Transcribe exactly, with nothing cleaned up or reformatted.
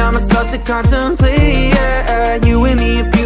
time I start to contemplate, yeah. You and me,